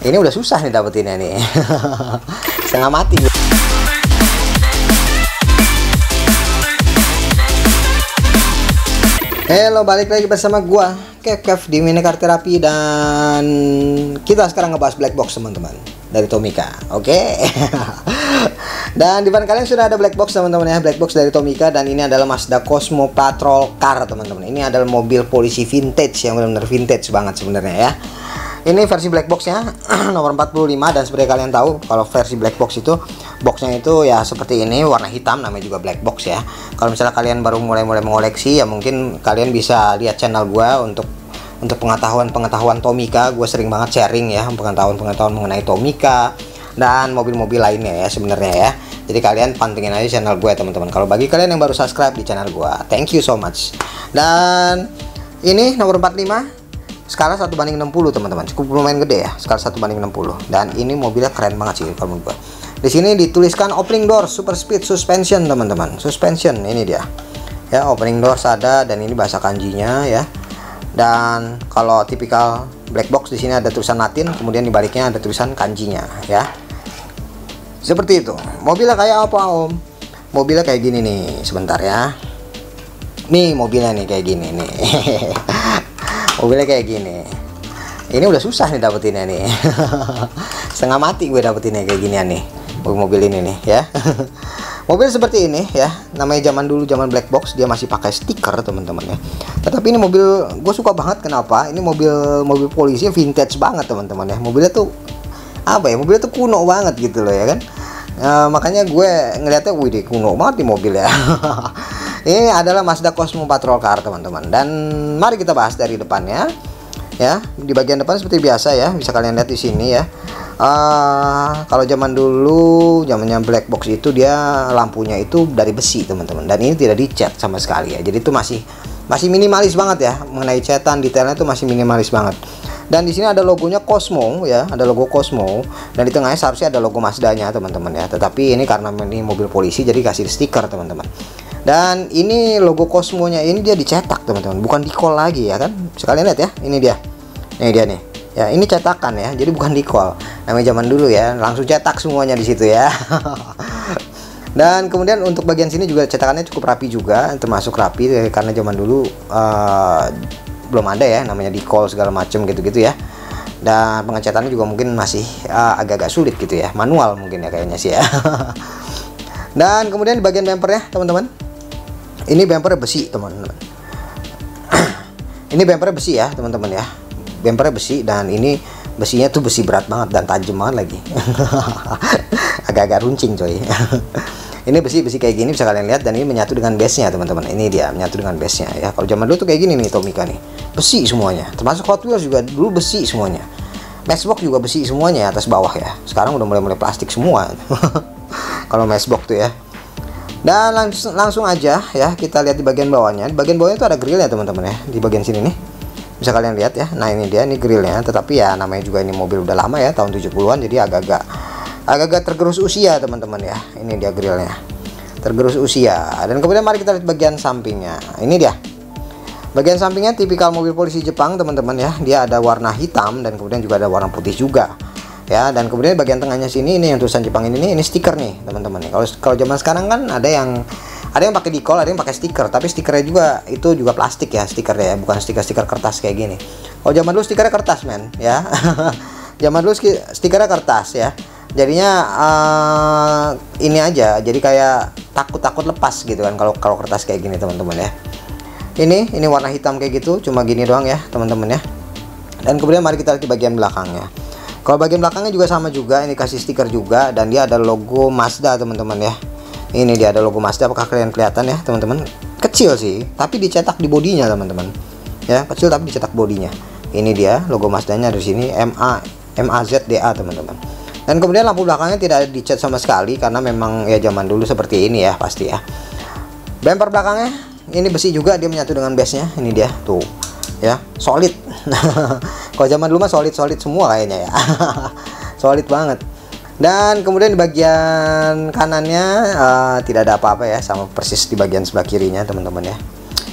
Ini udah susah nih dapetinnya nih. Setengah mati. Halo, balik lagi bersama gua Kev di Minicar Terapi, dan kita sekarang ngebahas black box teman-teman dari Tomica. Oke. Dan di depan kalian sudah ada black box teman-teman ya, black box dari Tomica, dan ini adalah Mazda Cosmo Patrol Car teman-teman. Ini adalah mobil polisi vintage yang benar-benar vintage banget sebenarnya ya. Ini versi black boxnya nomor 45, dan seperti kalian tahu kalau versi black box itu boxnya itu ya seperti ini, warna hitam, namanya juga black box ya. Kalau misalnya kalian baru mulai mengoleksi ya mungkin kalian bisa lihat channel gua untuk pengetahuan Tomica. Gue sering banget sharing ya pengetahuan mengenai Tomica dan mobil-mobil lainnya ya sebenarnya ya. Jadi kalian pantengin aja channel gue teman-teman. Kalau bagi kalian yang baru subscribe di channel gue, thank you so much. Dan ini nomor 45, skala 1/60 teman-teman, cukup lumayan gede ya, skala 1/60. Dan ini mobilnya keren banget sih kalau menurut gua. Di sini dituliskan opening door super speed suspension teman-teman, suspension ini dia ya, opening doors ada, dan ini bahasa kanjinya ya. Dan kalau tipikal black box di sini ada tulisan Latin, kemudian di baliknya ada tulisan kanjinya ya, seperti itu. Mobilnya kayak apa om? Mobilnya kayak gini nih, sebentar ya. Nih mobilnya nih kayak gini nih. Mobilnya kayak gini. Ini udah susah nih dapetinnya nih. Setengah mati gue dapetinnya kayak ginian nih, mobil ini nih ya. Mobil seperti ini ya, namanya zaman dulu, zaman black box, dia masih pakai stiker teman-teman ya. Tetapi ini mobil gue suka banget, kenapa? Ini mobil polisi vintage banget teman-teman ya. Mobilnya tuh apa ya? Mobilnya tuh kuno banget gitu loh ya kan. Makanya gue ngeliatnya, wih kuno banget nih mobil ya. Ini adalah Mazda Cosmo Patrol Car teman-teman, dan mari kita bahas dari depannya ya. Di bagian depan seperti biasa ya, bisa kalian lihat di sini ya. Kalau zaman dulu, zamannya black box itu dia lampunya itu dari besi teman-teman, dan ini tidak dicat sama sekali ya. Jadi itu masih minimalis banget ya, mengenai catan detailnya itu masih minimalis banget. Dan di sini ada logonya Cosmo ya, ada logo Cosmo, dan di tengahnya seharusnya ada logo Mazdanya teman-teman ya. Tetapi ini karena ini mobil polisi jadi kasih stiker teman-teman. Dan ini logo Cosmo-nya ini dia dicetak teman-teman, bukan di-call lagi ya kan. Sekalian lihat ya, ini dia nih ya, ini cetakan ya, jadi bukan di-call. Namanya zaman dulu ya, langsung cetak semuanya di situ ya. Dan kemudian untuk bagian sini juga cetakannya cukup rapi juga, termasuk rapi karena zaman dulu belum ada ya namanya di-call segala macam gitu-gitu ya. Dan pengecatannya juga mungkin masih agak-agak sulit gitu ya, manual mungkin ya kayaknya sih ya. Dan kemudian di bagian bumpernya teman-teman, ini bumper besi teman-teman. Ini bumper besi ya teman-teman ya, bumper besi, dan ini besinya tuh besi berat banget dan tajam banget lagi. Agak-agak runcing coy. Ini besi kayak gini bisa kalian lihat, dan ini menyatu dengan base-nya teman-teman. Ini dia menyatu dengan base-nya ya. Kalau zaman dulu tuh kayak gini nih Tomica nih, besi semuanya, termasuk Hot Wheels juga dulu besi semuanya. Matchbox juga besi semuanya atas bawah ya. Sekarang udah mulai plastik semua. Kalau Matchbox tuh ya. Dan langsung aja ya kita lihat di bagian bawahnya. Di bagian bawahnya itu ada grillnya teman-teman ya, di bagian sini nih bisa kalian lihat ya. Nah ini dia, ini grillnya. Tetapi ya namanya juga ini mobil udah lama ya, tahun 70-an, jadi agak-agak tergerus usia teman-teman ya. Ini dia grillnya, tergerus usia. Dan kemudian mari kita lihat bagian sampingnya. Ini dia bagian sampingnya, tipikal mobil polisi Jepang teman-teman ya. Dia ada warna hitam dan kemudian juga ada warna putih juga ya. Dan kemudian bagian tengahnya sini, ini yang tulisan Jepang ini stiker nih teman-teman nih. Kalau zaman sekarang kan ada yang pakai di-call, ada yang pakai stiker, tapi stikernya juga itu juga plastik ya stikernya ya, bukan stiker kertas kayak gini. Kalau zaman dulu stikernya kertas men ya. Zaman dulu stikernya kertas ya. Jadinya ini aja, jadi kayak takut lepas gitu kan kalau kertas kayak gini teman-teman ya. Ini warna hitam kayak gitu, cuma gini doang ya teman-teman ya. Dan kemudian mari kita lihat di bagian belakangnya. Kalau bagian belakangnya juga sama juga, ini kasih stiker juga, dan dia ada logo Mazda teman-teman ya. Ini dia ada logo Mazda, apakah kalian kelihatan ya teman-teman? Kecil sih, tapi dicetak di bodinya teman-teman. Ya, kecil tapi dicetak bodinya. Ini dia logo Mazdanya di sini, MAZDA teman-teman. Dan kemudian lampu belakangnya tidak dicat sama sekali karena memang ya zaman dulu seperti ini ya pasti ya. Bumper belakangnya ini besi juga, dia menyatu dengan base-nya. Ini dia tuh ya, solid. Kalau zaman dulu mah solid semua kayaknya ya. Solid banget. Dan kemudian di bagian kanannya tidak ada apa-apa ya, sama persis di bagian sebelah kirinya teman-teman ya.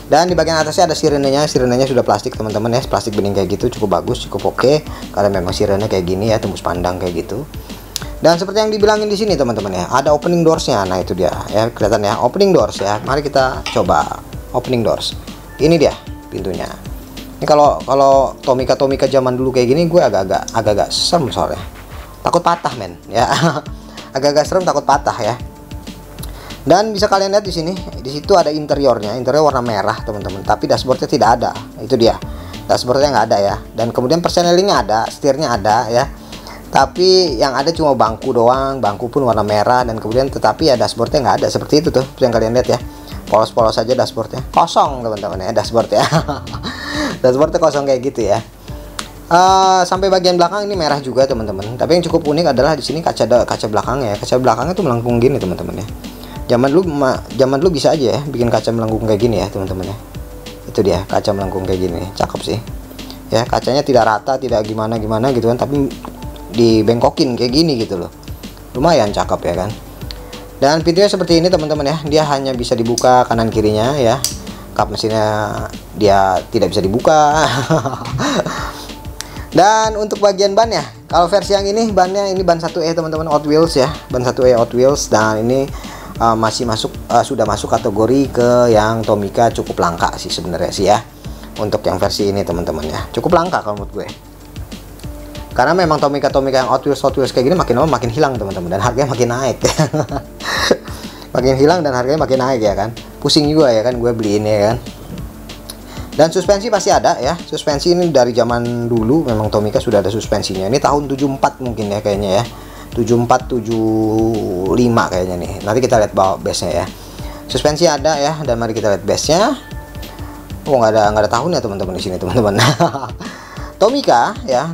Dan di bagian atasnya ada sirenenya. Sirenenya sudah plastik teman-teman ya, plastik bening kayak gitu, cukup bagus, cukup oke. Karena memang sirene kayak gini ya, tembus pandang kayak gitu. Dan seperti yang dibilangin di sini teman-teman ya, ada opening doorsnya. Nah itu dia ya, kelihatan ya, opening doors ya. Mari kita coba opening doors. Ini dia pintunya. Ini kalau Tomica zaman dulu kayak gini, gue agak-agak serem soalnya. Takut patah men ya. Agak-agak serem, takut patah ya. Dan bisa kalian lihat di sini, di situ ada interiornya, interior warna merah teman-teman. Tapi dashboardnya tidak ada, itu dia. Dashboardnya nggak ada ya. Dan kemudian persenelingnya ada, setirnya ada ya. Tapi yang ada cuma bangku doang, bangku pun warna merah. Dan kemudian tetapi ya dashboardnya nggak ada, seperti itu tuh yang kalian lihat ya. Polos-polos saja dashboardnya, kosong teman-teman ya dashboard ya. Dashboardnya kosong kayak gitu ya. Sampai bagian belakang ini merah juga teman-teman. Tapi yang cukup unik adalah di sini kaca belakangnya ya. Kaca belakangnya tuh melengkung gini teman-teman ya. Zaman dulu bisa aja ya bikin kaca melengkung kayak gini ya teman-teman ya. Itu dia kaca melengkung kayak gini, cakep sih ya. Kacanya tidak rata, tidak gimana gitu kan, tapi dibengkokin kayak gini gitu loh, lumayan cakep ya kan. Dan pintunya seperti ini teman-teman ya, dia hanya bisa dibuka kanan kirinya ya. Kap mesinnya dia tidak bisa dibuka. Dan untuk bagian ban ya, kalau versi yang ini bannya ini ban 1E teman-teman, Hot Wheels ya, ban 1E Hot Wheels. Dan ini sudah masuk kategori ke yang Tomica cukup langka sih sebenarnya sih ya. Untuk yang versi ini teman-teman ya, cukup langka kalau menurut gue. Karena memang Tomica yang Hot Wheels kayak gini makin lama makin hilang teman-teman, dan harganya makin naik. Makin hilang dan harganya makin naik ya kan. Pusing juga ya kan gue beli ini ya kan. Dan suspensi pasti ada ya. Suspensi ini dari zaman dulu memang Tomica sudah ada suspensinya. Ini tahun 74 mungkin ya kayaknya ya. 74 75 kayaknya nih. Nanti kita lihat bawah base-nya ya. Suspensi ada ya, dan mari kita lihat base-nya. Oh, nggak ada tahunnya teman-teman di sini teman-teman. Tomica ya,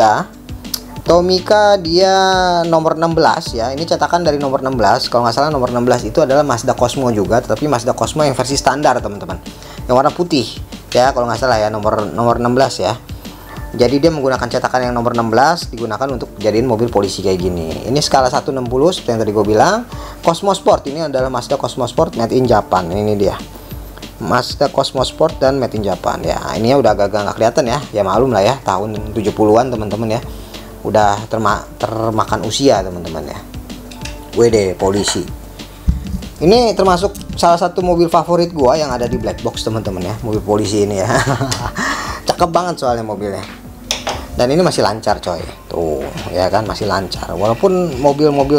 Tomica dia nomor 16 ya. Ini cetakan dari nomor 16. Kalau nggak salah nomor 16 itu adalah Mazda Cosmo juga, tetapi Mazda Cosmo yang versi standar teman-teman. Yang warna putih ya, kalau nggak salah ya, nomor 16 ya. Jadi dia menggunakan cetakan yang nomor 16 digunakan untuk jadiin mobil polisi kayak gini. Ini skala 160 seperti yang tadi gue bilang. Cosmo Sport ini adalah Mazda Cosmo Sport made in Japan. Ini dia. Mazda Cosmo Sport dan made in Japan ya. Ini ya udah agak nggak kelihatan ya. Ya malum lah ya, tahun 70-an teman-teman ya. Udah termakan usia teman-teman ya. WD polisi. Ini termasuk salah satu mobil favorit gua yang ada di black box teman-teman ya. Mobil polisi ini ya. Cakep banget soalnya mobilnya. Dan ini masih lancar coy. Tuh ya kan, masih lancar. Walaupun mobil-mobil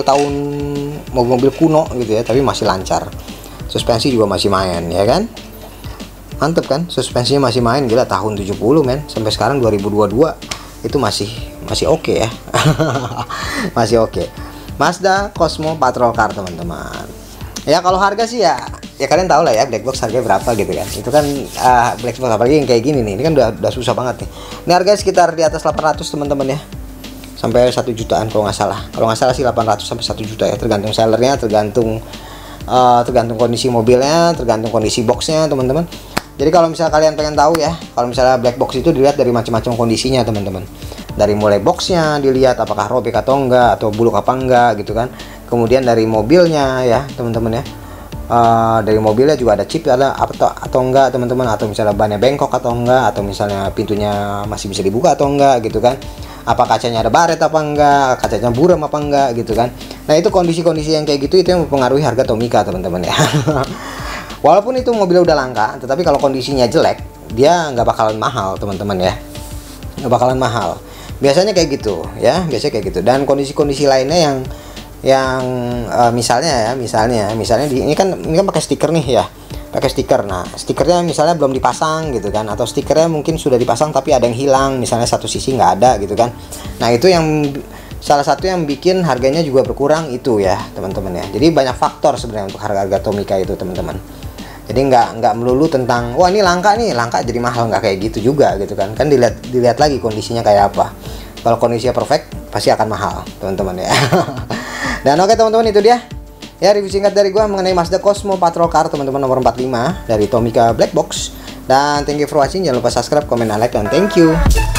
kuno gitu ya, tapi masih lancar. Suspensi juga masih main ya kan. Mantep kan, suspensinya masih main, gila, tahun 70 men. Sampai sekarang 2022 itu masih oke ya. Masih oke. Mazda Cosmo Patrol Car teman-teman. Ya kalau harga sih ya kalian tahu lah ya, black box harganya berapa gitu kan. Itu kan black box apalagi yang kayak gini nih. Ini kan udah susah banget nih. Ini harganya sekitar di atas 800 teman-teman ya. Sampai 1 jutaan kalau nggak salah. Kalau nggak salah sih 800 sampai 1 juta ya, tergantung sellernya, tergantung kondisi mobilnya, tergantung kondisi boxnya teman-teman. Jadi kalau misalnya kalian pengen tahu ya, kalau misalnya black box itu dilihat dari macam-macam kondisinya teman-teman. Dari mulai boxnya dilihat apakah robek atau enggak, atau buluk apa enggak gitu kan. Kemudian dari mobilnya ya teman-teman ya. Dari mobilnya juga ada chip ada atau enggak teman-teman, atau misalnya bannya bengkok atau enggak, atau misalnya pintunya masih bisa dibuka atau enggak gitu kan. Apa kacanya ada baret apa enggak, kacanya buram apa enggak gitu kan. Nah itu kondisi-kondisi yang kayak gitu itu yang mempengaruhi harga Tomica teman-teman ya. Walaupun itu mobilnya udah langka, tetapi kalau kondisinya jelek dia nggak bakalan mahal teman-teman ya, nggak bakalan mahal. Biasanya kayak gitu ya, biasanya kayak gitu. Dan kondisi-kondisi lainnya yang misalnya ini kan pakai stiker nih ya, pakai stiker. Nah stikernya misalnya belum dipasang gitu kan, atau stikernya mungkin sudah dipasang tapi ada yang hilang, misalnya satu sisi nggak ada gitu kan. Nah itu yang salah satu yang bikin harganya juga berkurang itu ya teman-teman ya. Jadi banyak faktor sebenarnya untuk harga-harga Tomica itu teman-teman. Jadi nggak melulu tentang wah ini langka jadi mahal, nggak kayak gitu juga gitu kan. Kan dilihat lagi kondisinya kayak apa. Kalau kondisinya perfect pasti akan mahal teman-teman ya. Dan oke teman-teman, itu dia ya review singkat dari gua mengenai Mazda Cosmo Patrol Car teman-teman, nomor 45 dari Tomica Black Box. Dan thank you for watching, jangan lupa subscribe, comment, dan like, dan thank you.